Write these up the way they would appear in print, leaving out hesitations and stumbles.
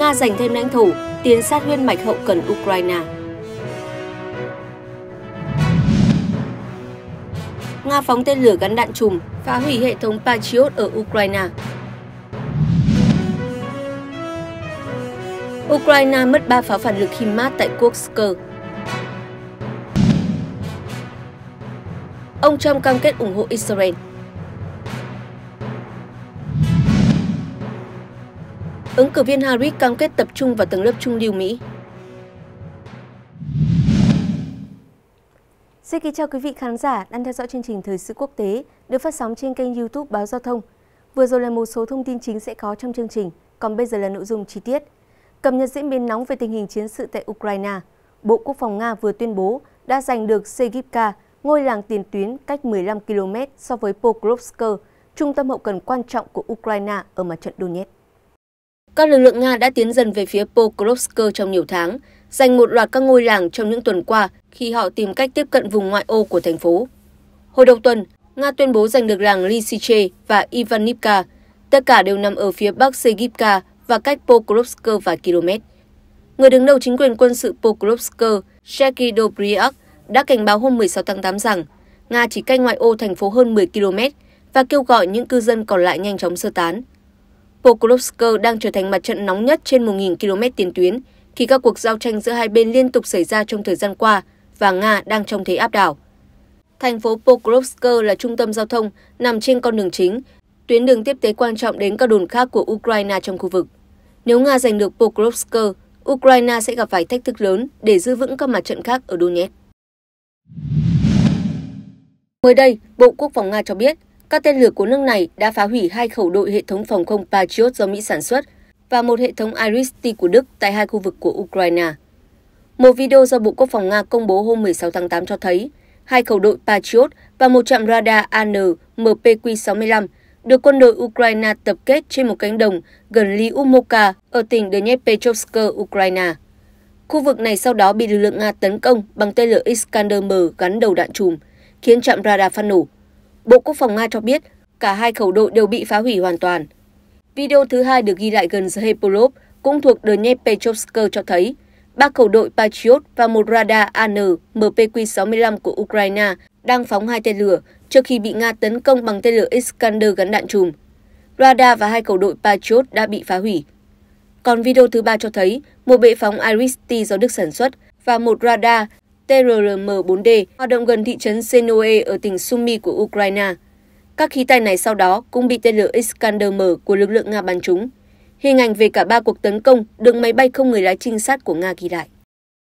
Nga giành thêm lãnh thổ, tiến sát huyết mạch hậu cần Ukraine. Nga phóng tên lửa gắn đạn chùm, phá hủy hệ thống Patriot ở Ukraine. Ukraine mất 3 pháo phản lực HIMARS tại Kursk. Ông Trump cam kết ủng hộ Israel. Ứng cử viên Harris cam kết tập trung vào tầng lớp trung lưu Mỹ. Xin kính chào quý vị khán giả đang theo dõi chương trình Thời sự quốc tế được phát sóng trên kênh YouTube Báo Giao thông. Vừa rồi là một số thông tin chính sẽ có trong chương trình, còn bây giờ là nội dung chi tiết. Cập nhật diễn biến nóng về tình hình chiến sự tại Ukraine. Bộ Quốc phòng Nga vừa tuyên bố đã giành được Segivka, ngôi làng tiền tuyến cách 15 km so với Pokrovsk, trung tâm hậu cần quan trọng của Ukraine ở mặt trận Donetsk. Các lực lượng Nga đã tiến dần về phía Pokrovsk trong nhiều tháng, giành một loạt các ngôi làng trong những tuần qua khi họ tìm cách tiếp cận vùng ngoại ô của thành phố. Hồi đầu tuần, Nga tuyên bố giành được làng Lysyche và Ivanivka, tất cả đều nằm ở phía bắc Segivka và cách Pokrovsk vài km. Người đứng đầu chính quyền quân sự Pokrovsk, Sergei Dobryak, đã cảnh báo hôm 16 tháng 8 rằng Nga chỉ cách ngoại ô thành phố hơn 10 km và kêu gọi những cư dân còn lại nhanh chóng sơ tán. Pokrovsk đang trở thành mặt trận nóng nhất trên 1.000 km tiền tuyến khi các cuộc giao tranh giữa hai bên liên tục xảy ra trong thời gian qua và Nga đang trong thế áp đảo. Thành phố Pokrovsk là trung tâm giao thông nằm trên con đường chính, tuyến đường tiếp tế quan trọng đến các đồn khác của Ukraine trong khu vực. Nếu Nga giành được Pokrovsk, Ukraine sẽ gặp phải thách thức lớn để giữ vững các mặt trận khác ở Donetsk. Mới đây, Bộ Quốc phòng Nga cho biết các tên lửa của nước này đã phá hủy 2 khẩu đội hệ thống phòng không Patriot do Mỹ sản xuất và một hệ thống Iris-T của Đức tại 2 khu vực của Ukraine. Một video do Bộ Quốc phòng Nga công bố hôm 16 tháng 8 cho thấy 2 khẩu đội Patriot và một trạm radar AN-MPQ-65 được quân đội Ukraine tập kết trên một cánh đồng gần Lyumovka ở tỉnh Dnepropetrovsk, Ukraine. Khu vực này sau đó bị lực lượng Nga tấn công bằng tên lửa Iskander-M gắn đầu đạn chùm, khiến trạm radar phát nổ. Bộ Quốc phòng Nga cho biết cả 2 khẩu đội đều bị phá hủy hoàn toàn. Video thứ hai được ghi lại gần Zhepolov, cũng thuộc Dnepropetrovsk cho thấy 3 khẩu đội Patriot và một radar AN-MPQ-65 của Ukraine đang phóng 2 tên lửa trước khi bị Nga tấn công bằng tên lửa Iskander gắn đạn chùm. Radar và 2 khẩu đội Patriot đã bị phá hủy. Còn video thứ ba cho thấy một bệ phóng Iris-T do Đức sản xuất và một radar TRRM-4D hoạt động gần thị trấn Senoe ở tỉnh Sumy của Ukraine. Các khí tài này sau đó cũng bị tên lửa Iskander-M của lực lượng Nga bắn trúng. Hình ảnh về cả 3 cuộc tấn công được máy bay không người lái trinh sát của Nga ghi lại.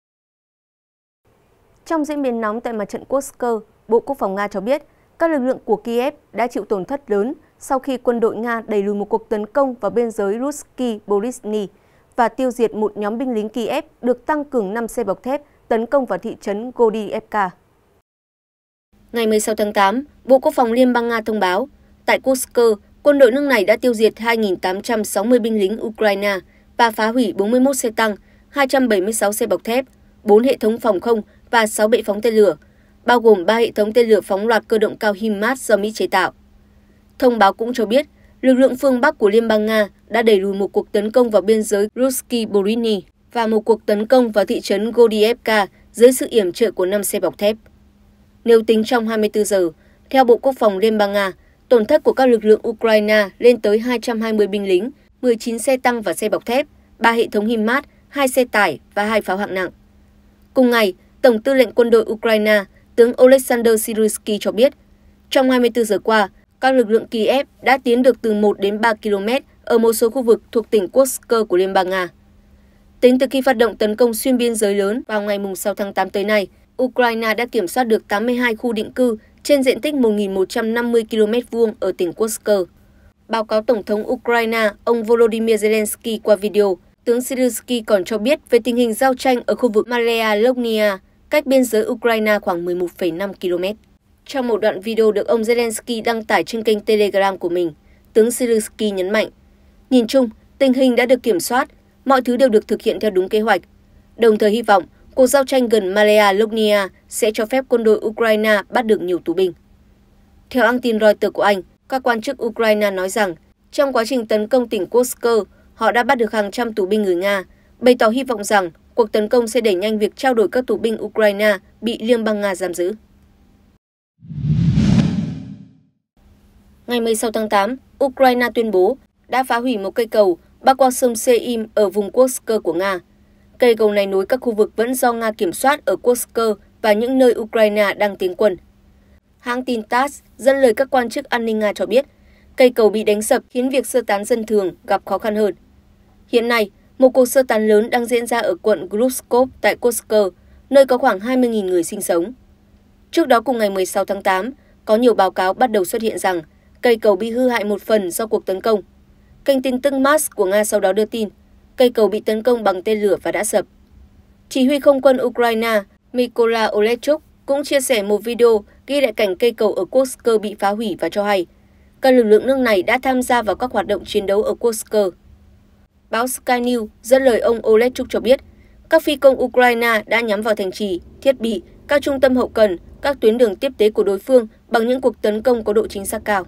Trong diễn biến nóng tại mặt trận Kursk, Bộ Quốc phòng Nga cho biết các lực lượng của Kiev đã chịu tổn thất lớn sau khi quân đội Nga đẩy lùi một cuộc tấn công vào biên giới Ruski-Borisny và tiêu diệt một nhóm binh lính Kiev được tăng cường 5 xe bọc thép tấn công vào thị trấn Gordievka. Ngày 16 tháng 8, Bộ Quốc phòng Liên bang Nga thông báo, tại Kursk, quân đội nước này đã tiêu diệt 2.860 binh lính Ukraine và phá hủy 41 xe tăng, 276 xe bọc thép, 4 hệ thống phòng không và 6 bệ phóng tên lửa, bao gồm 3 hệ thống tên lửa phóng loạt cơ động cao HIMARS do Mỹ chế tạo. Thông báo cũng cho biết, lực lượng phương Bắc của Liên bang Nga đã đẩy lùi một cuộc tấn công vào biên giới Ruski-Borisny và một cuộc tấn công vào thị trấn Gordievka dưới sự yểm trợ của 5 xe bọc thép. Nếu tính trong 24 giờ, theo Bộ Quốc phòng Liên bang Nga, tổn thất của các lực lượng Ukraine lên tới 220 binh lính, 19 xe tăng và xe bọc thép, 3 hệ thống HIMARS, 2 xe tải và 2 pháo hạng nặng. Cùng ngày, Tổng tư lệnh quân đội Ukraine, tướng Oleksandr Syrskyi cho biết, trong 24 giờ qua, các lực lượng Kiev đã tiến được từ 1 đến 3 km ở một số khu vực thuộc tỉnh Kursk của Liên bang Nga. Tính từ khi phát động tấn công xuyên biên giới lớn vào ngày 6 tháng 8 tới nay, Ukraine đã kiểm soát được 82 khu định cư trên diện tích 1.150 km² ở tỉnh Kursk. Báo cáo Tổng thống Ukraine, ông Volodymyr Zelensky qua video, tướng Syrskyi còn cho biết về tình hình giao tranh ở khu vực Malaya Lognia, cách biên giới Ukraine khoảng 11,5 km. Trong một đoạn video được ông Zelensky đăng tải trên kênh Telegram của mình, tướng Syrskyi nhấn mạnh, nhìn chung, tình hình đã được kiểm soát, mọi thứ đều được thực hiện theo đúng kế hoạch. Đồng thời hy vọng cuộc giao tranh gần Malaya Lognia sẽ cho phép quân đội Ukraine bắt được nhiều tù binh. Theo hãng tin Reuters của Anh, các quan chức Ukraine nói rằng trong quá trình tấn công tỉnh Kursk, Họ đã bắt được hàng trăm tù binh người Nga, bày tỏ hy vọng rằng cuộc tấn công sẽ đẩy nhanh việc trao đổi các tù binh Ukraine bị Liên bang Nga giam giữ. Ngày 16 tháng 8, Ukraine tuyên bố đã phá hủy một cây cầu bắc qua sông Seim ở vùng Kursk của Nga. Cây cầu này nối các khu vực vẫn do Nga kiểm soát ở Kursk và những nơi Ukraine đang tiến quân. Hãng tin TASS dẫn lời các quan chức an ninh Nga cho biết, cây cầu bị đánh sập khiến việc sơ tán dân thường gặp khó khăn hơn. Hiện nay, một cuộc sơ tán lớn đang diễn ra ở quận Grushkov tại Kursk, nơi có khoảng 20.000 người sinh sống. Trước đó cùng ngày 16 tháng 8, có nhiều báo cáo bắt đầu xuất hiện rằng cây cầu bị hư hại một phần do cuộc tấn công. Kênh tin tức MAS của Nga sau đó đưa tin, cây cầu bị tấn công bằng tên lửa và đã sập. Chỉ huy không quân Ukraine Mykola Olechuk cũng chia sẻ một video ghi lại cảnh cây cầu ở Kursk bị phá hủy và cho hay các lực lượng nước này đã tham gia vào các hoạt động chiến đấu ở Kursk. Báo Sky News dẫn lời ông Olechuk cho biết, các phi công Ukraine đã nhắm vào thành trì, thiết bị, các trung tâm hậu cần, các tuyến đường tiếp tế của đối phương bằng những cuộc tấn công có độ chính xác cao.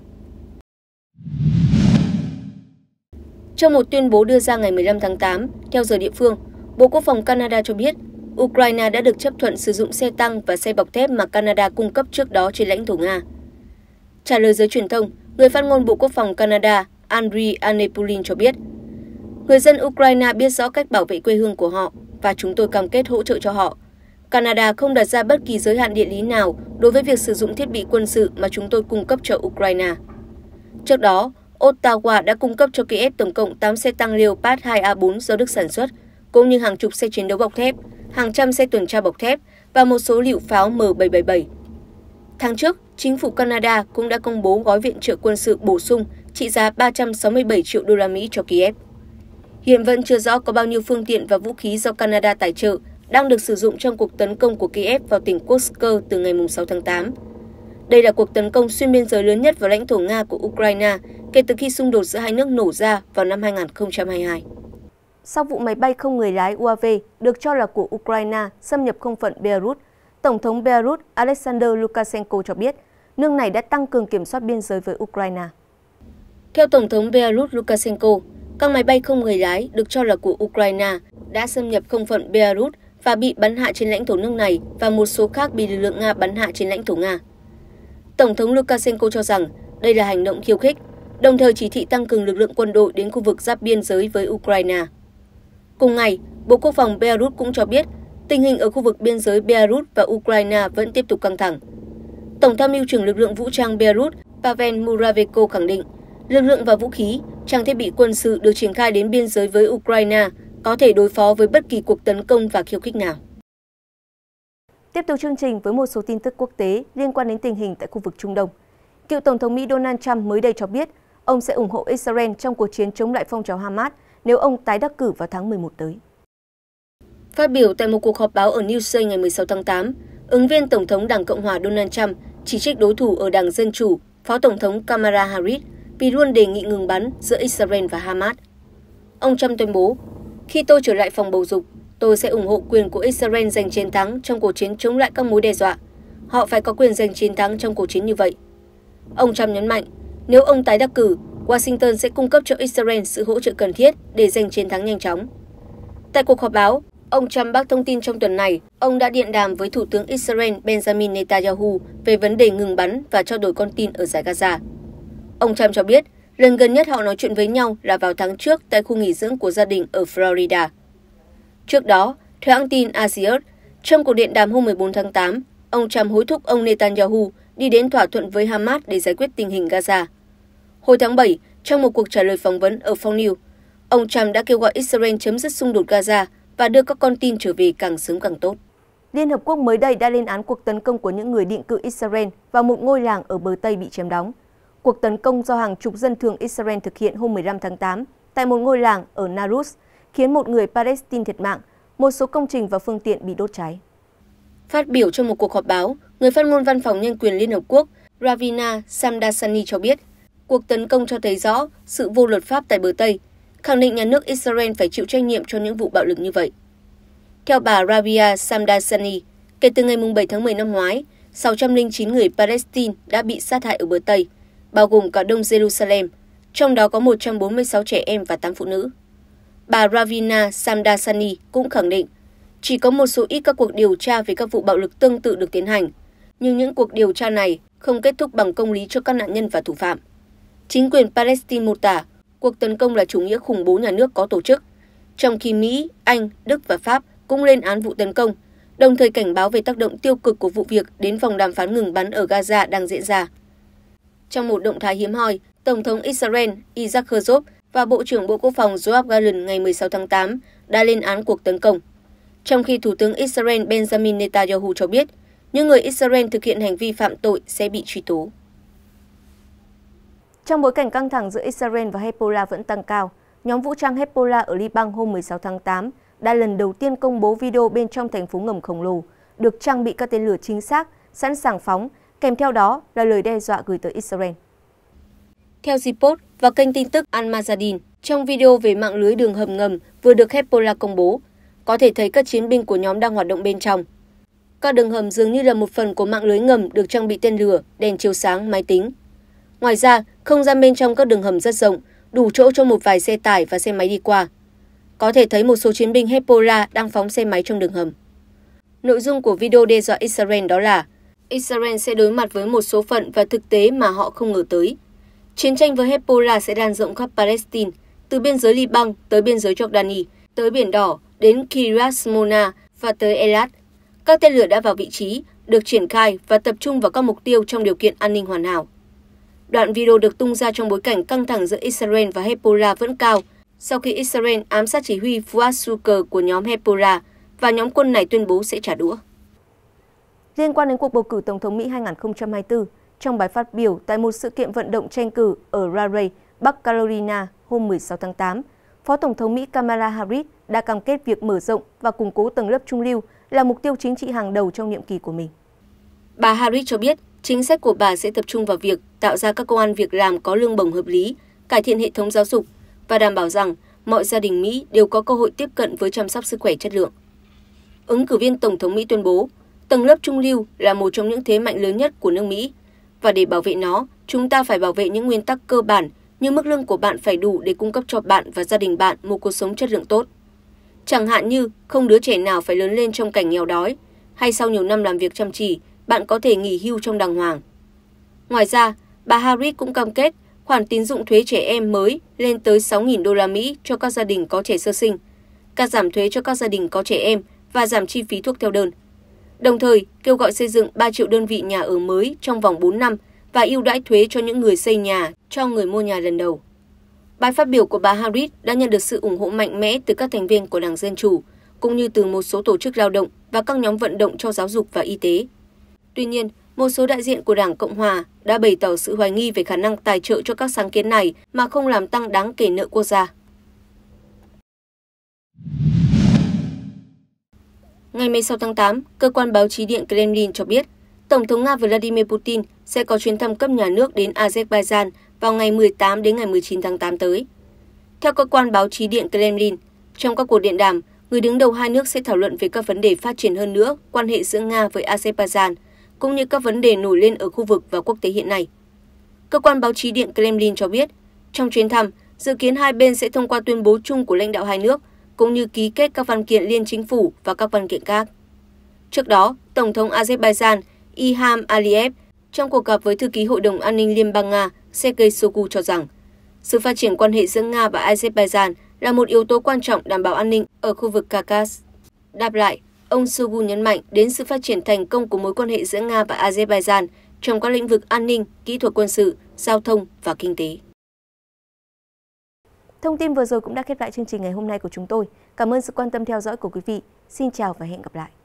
Trong một tuyên bố đưa ra ngày 15 tháng 8, theo giờ địa phương, Bộ Quốc phòng Canada cho biết Ukraine đã được chấp thuận sử dụng xe tăng và xe bọc thép mà Canada cung cấp trước đó trên lãnh thổ Nga. Trả lời giới truyền thông, người phát ngôn Bộ Quốc phòng Canada Andriy Anepulin cho biết, người dân Ukraine biết rõ cách bảo vệ quê hương của họ và chúng tôi cam kết hỗ trợ cho họ. Canada không đặt ra bất kỳ giới hạn địa lý nào đối với việc sử dụng thiết bị quân sự mà chúng tôi cung cấp cho Ukraine. Trước đó, Ottawa đã cung cấp cho Kiev tổng cộng 8 xe tăng Leopard 2A4 do Đức sản xuất, cũng như hàng chục xe chiến đấu bọc thép, hàng trăm xe tuần tra bọc thép và một số lựu pháo M777. Tháng trước, chính phủ Canada cũng đã công bố gói viện trợ quân sự bổ sung trị giá 367 triệu đô la Mỹ cho Kiev. Hiện vẫn chưa rõ có bao nhiêu phương tiện và vũ khí do Canada tài trợ đang được sử dụng trong cuộc tấn công của Kiev vào tỉnh Kursk từ ngày 6 tháng 8. Đây là cuộc tấn công xuyên biên giới lớn nhất vào lãnh thổ Nga của Ukraine kể từ khi xung đột giữa hai nước nổ ra vào năm 2022. Sau vụ máy bay không người lái UAV được cho là của Ukraine xâm nhập không phận Belarus, Tổng thống Belarus Alexander Lukashenko cho biết nước này đã tăng cường kiểm soát biên giới với Ukraine. Theo Tổng thống Belarus Lukashenko, các máy bay không người lái được cho là của Ukraine đã xâm nhập không phận Belarus và bị bắn hạ trên lãnh thổ nước này và một số khác bị lực lượng Nga bắn hạ trên lãnh thổ Nga. Tổng thống Lukashenko cho rằng đây là hành động khiêu khích, đồng thời chỉ thị tăng cường lực lượng quân đội đến khu vực giáp biên giới với Ukraine. Cùng ngày, Bộ Quốc phòng Belarus cũng cho biết tình hình ở khu vực biên giới Belarus và Ukraine vẫn tiếp tục căng thẳng. Tổng tham mưu trưởng lực lượng vũ trang Belarus Pavel Muravenko khẳng định lực lượng và vũ khí, trang thiết bị quân sự được triển khai đến biên giới với Ukraine có thể đối phó với bất kỳ cuộc tấn công và khiêu khích nào. Tiếp tục chương trình với một số tin tức quốc tế liên quan đến tình hình tại khu vực Trung Đông. Cựu Tổng thống Mỹ Donald Trump mới đây cho biết ông sẽ ủng hộ Israel trong cuộc chiến chống lại phong trào Hamas nếu ông tái đắc cử vào tháng 11 tới. Phát biểu tại một cuộc họp báo ở New York ngày 16 tháng 8, ứng viên Tổng thống Đảng Cộng hòa Donald Trump chỉ trích đối thủ ở Đảng Dân Chủ, Phó Tổng thống Kamala Harris vì luôn đề nghị ngừng bắn giữa Israel và Hamas. Ông Trump tuyên bố, khi tôi trở lại phòng bầu dục, tôi sẽ ủng hộ quyền của Israel giành chiến thắng trong cuộc chiến chống lại các mối đe dọa. Họ phải có quyền giành chiến thắng trong cuộc chiến như vậy. Ông Trump nhấn mạnh, nếu ông tái đắc cử, Washington sẽ cung cấp cho Israel sự hỗ trợ cần thiết để giành chiến thắng nhanh chóng. Tại cuộc họp báo, ông Trump bác thông tin trong tuần này, ông đã điện đàm với Thủ tướng Israel Benjamin Netanyahu về vấn đề ngừng bắn và trao đổi con tin ở Dải Gaza. Ông Trump cho biết, lần gần nhất họ nói chuyện với nhau là vào tháng trước tại khu nghỉ dưỡng của gia đình ở Florida. Trước đó, theo hãng tin Axios, trong cuộc điện đàm hôm 14 tháng 8, ông Trump hối thúc ông Netanyahu đi đến thỏa thuận với Hamas để giải quyết tình hình Gaza. Hồi tháng 7, trong một cuộc trả lời phỏng vấn ở Fox News, ông Trump đã kêu gọi Israel chấm dứt xung đột Gaza và đưa các con tin trở về càng sớm càng tốt. Liên Hợp Quốc mới đây đã lên án cuộc tấn công của những người định cư Israel vào một ngôi làng ở bờ Tây bị chiếm đóng. Cuộc tấn công do hàng chục dân thường Israel thực hiện hôm 15 tháng 8 tại một ngôi làng ở Nablus khiến một người Palestine thiệt mạng, một số công trình và phương tiện bị đốt cháy. Phát biểu trong một cuộc họp báo, người phát ngôn Văn phòng Nhân quyền Liên Hợp Quốc Ravina Shamdasani cho biết, cuộc tấn công cho thấy rõ sự vô luật pháp tại bờ Tây, khẳng định nhà nước Israel phải chịu trách nhiệm cho những vụ bạo lực như vậy. Theo bà Ravia Shamdasani, kể từ ngày 7 tháng 10 năm ngoái, 609 người Palestine đã bị sát hại ở bờ Tây, bao gồm cả Đông Jerusalem, trong đó có 146 trẻ em và 8 phụ nữ. bà Ravina Shamdasani cũng khẳng định chỉ có một số ít các cuộc điều tra về các vụ bạo lực tương tự được tiến hành, nhưng những cuộc điều tra này không kết thúc bằng công lý cho các nạn nhân và thủ phạm. Chính quyền Palestine mô tả cuộc tấn công là chủ nghĩa khủng bố nhà nước có tổ chức, trong khi Mỹ, Anh, Đức và Pháp cũng lên án vụ tấn công, đồng thời cảnh báo về tác động tiêu cực của vụ việc đến vòng đàm phán ngừng bắn ở Gaza đang diễn ra. Trong một động thái hiếm hoi, Tổng thống Israel Isaac Herzog và Bộ trưởng Bộ Quốc phòng Yoav Gallant ngày 16 tháng 8 đã lên án cuộc tấn công. Trong khi Thủ tướng Israel Benjamin Netanyahu cho biết, những người Israel thực hiện hành vi phạm tội sẽ bị truy tố. Trong bối cảnh căng thẳng giữa Israel và Hezbollah vẫn tăng cao, nhóm vũ trang Hezbollah ở Liban hôm 16 tháng 8 đã lần đầu tiên công bố video bên trong thành phố ngầm khổng lồ, được trang bị các tên lửa chính xác, sẵn sàng phóng, kèm theo đó là lời đe dọa gửi tới Israel. Theo Zipot và kênh tin tức Al-Mazadin, trong video về mạng lưới đường hầm ngầm vừa được Hezbollah công bố, có thể thấy các chiến binh của nhóm đang hoạt động bên trong. Các đường hầm dường như là một phần của mạng lưới ngầm được trang bị tên lửa, đèn chiếu sáng, máy tính. Ngoài ra, không gian bên trong các đường hầm rất rộng, đủ chỗ cho một vài xe tải và xe máy đi qua. Có thể thấy một số chiến binh Hezbollah đang phóng xe máy trong đường hầm. Nội dung của video đe dọa Israel đó là Israel sẽ đối mặt với một số phận và thực tế mà họ không ngờ tới. Chiến tranh với Hezbollah sẽ lan rộng khắp Palestine, từ biên giới Liban tới biên giới Jordani, tới Biển Đỏ, đến Kiryat Shmona và tới Eilat. Các tên lửa đã vào vị trí, được triển khai và tập trung vào các mục tiêu trong điều kiện an ninh hoàn hảo. Đoạn video được tung ra trong bối cảnh căng thẳng giữa Israel và Hezbollah vẫn cao, sau khi Israel ám sát chỉ huy Fuad Shukr của nhóm Hezbollah và nhóm quân này tuyên bố sẽ trả đũa. Liên quan đến cuộc bầu cử Tổng thống Mỹ 2024, trong bài phát biểu tại một sự kiện vận động tranh cử ở Raleigh, Bắc Carolina hôm 16 tháng 8, Phó Tổng thống Mỹ Kamala Harris đã cam kết việc mở rộng và củng cố tầng lớp trung lưu là mục tiêu chính trị hàng đầu trong nhiệm kỳ của mình. Bà Harris cho biết chính sách của bà sẽ tập trung vào việc tạo ra các công ăn việc làm có lương bổng hợp lý, cải thiện hệ thống giáo dục và đảm bảo rằng mọi gia đình Mỹ đều có cơ hội tiếp cận với chăm sóc sức khỏe chất lượng. Ứng cử viên Tổng thống Mỹ tuyên bố, tầng lớp trung lưu là một trong những thế mạnh lớn nhất của nước Mỹ, và để bảo vệ nó, chúng ta phải bảo vệ những nguyên tắc cơ bản như mức lương của bạn phải đủ để cung cấp cho bạn và gia đình bạn một cuộc sống chất lượng tốt. Chẳng hạn như không đứa trẻ nào phải lớn lên trong cảnh nghèo đói, hay sau nhiều năm làm việc chăm chỉ, bạn có thể nghỉ hưu trong đàng hoàng. Ngoài ra, bà Harris cũng cam kết khoản tín dụng thuế trẻ em mới lên tới 6.000 đô la Mỹ cho các gia đình có trẻ sơ sinh, cắt giảm thuế cho các gia đình có trẻ em và giảm chi phí thuốc theo đơn. Đồng thời, kêu gọi xây dựng 3 triệu đơn vị nhà ở mới trong vòng 4 năm và ưu đãi thuế cho những người xây nhà cho người mua nhà lần đầu. Bài phát biểu của bà Harris đã nhận được sự ủng hộ mạnh mẽ từ các thành viên của Đảng Dân Chủ, cũng như từ một số tổ chức lao động và các nhóm vận động cho giáo dục và y tế. Tuy nhiên, một số đại diện của Đảng Cộng Hòa đã bày tỏ sự hoài nghi về khả năng tài trợ cho các sáng kiến này mà không làm tăng đáng kể nợ quốc gia. Ngày 16 tháng 8, cơ quan báo chí Điện Kremlin cho biết, Tổng thống Nga Vladimir Putin sẽ có chuyến thăm cấp nhà nước đến Azerbaijan vào ngày 18 đến ngày 19 tháng 8 tới. Theo cơ quan báo chí Điện Kremlin, trong các cuộc điện đàm, người đứng đầu hai nước sẽ thảo luận về các vấn đề phát triển hơn nữa quan hệ giữa Nga với Azerbaijan, cũng như các vấn đề nổi lên ở khu vực và quốc tế hiện nay. Cơ quan báo chí Điện Kremlin cho biết, trong chuyến thăm, dự kiến hai bên sẽ thông qua tuyên bố chung của lãnh đạo hai nước, cũng như ký kết các văn kiện liên chính phủ và các văn kiện khác. Trước đó, Tổng thống Azerbaijan Ilham Aliyev trong cuộc gặp với thư ký Hội đồng An ninh Liên bang Nga Sergei Shoigu cho rằng, sự phát triển quan hệ giữa Nga và Azerbaijan là một yếu tố quan trọng đảm bảo an ninh ở khu vực Caucasus. Đáp lại, ông Shoigu nhấn mạnh đến sự phát triển thành công của mối quan hệ giữa Nga và Azerbaijan trong các lĩnh vực an ninh, kỹ thuật quân sự, giao thông và kinh tế. Thông tin vừa rồi cũng đã khép lại chương trình ngày hôm nay của chúng tôi. Cảm ơn sự quan tâm theo dõi của quý vị. Xin chào và hẹn gặp lại.